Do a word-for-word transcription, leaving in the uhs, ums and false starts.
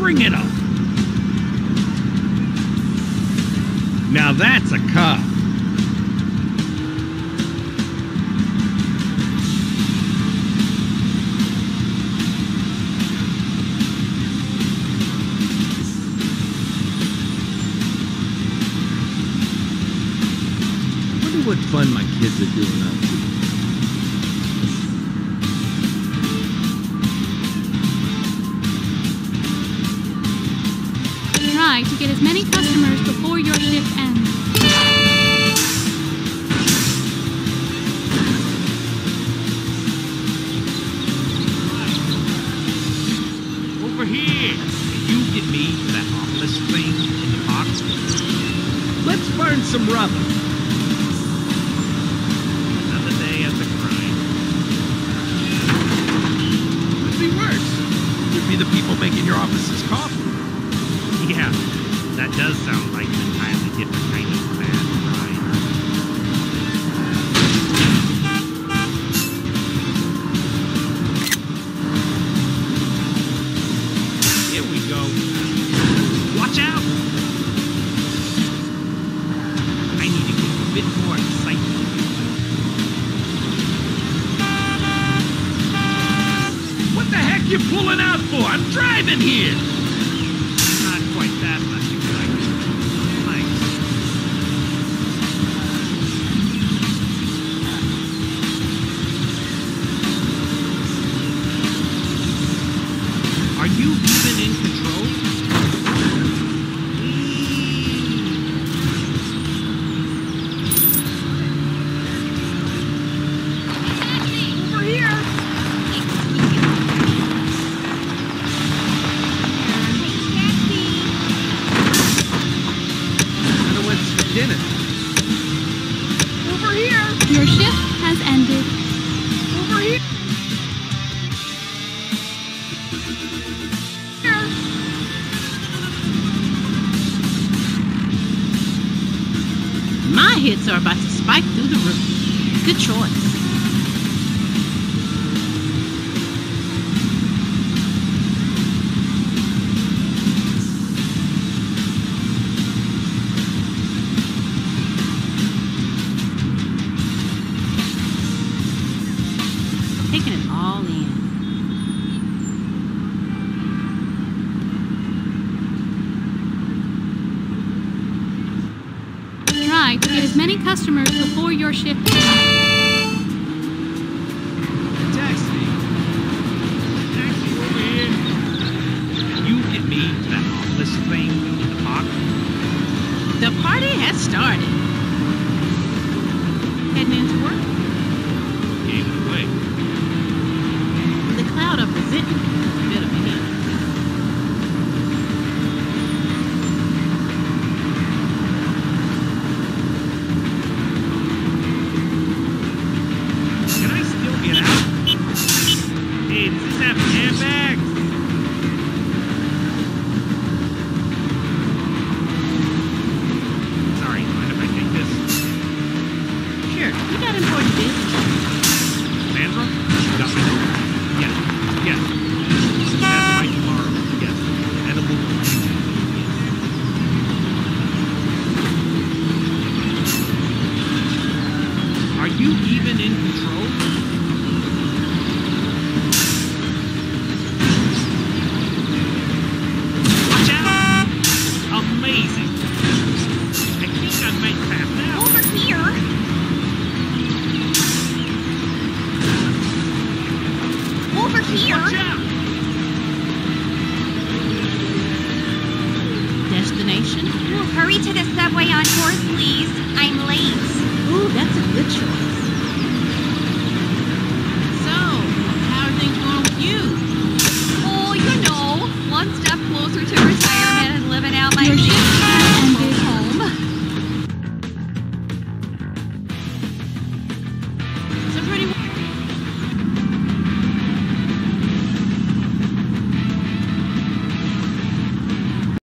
Bring it up. Now that's a car. Wonder what fun my kids are doing up to. Try to get as many customers before your shift ends. Over here! Can you get me that obelisk thing in the box? Let's burn some rubber. Another day at the grind. Could be worse. Could be the people making your office's coffee. Yeah, that does sound like an entirely different kind of bad ride. Here we go. Watch out! I need to get a bit more excitement. What the heck you pulling out for? I'm driving here! That much excitement. Thanks. Are you even in control? Over here! Dinner. Over here! Your shift has ended. Over here! Here. My hits are about to spike through the roof. Good choice. Taking it all in. Try to get as many customers before your shift ends. Taxi! Taxi over here! Can you get me that obelisk thing in the park? The party has started. Heading into work? Gave it away. The cloud of resentment is a bit of a hit. Can I still get out? Hey, does this have airbags? Sorry, mind if I take this? Sure, you got important business. Sandra? Got me. Yes, yes. That's my tomorrow. Yes. Edible. Are you even in control? Watch out! Amazing. I think I might pass out. Over here! Over here! Watch out! Destination? Hurry to the subway on Fourth, please. I'm late. Ooh, that's a good choice.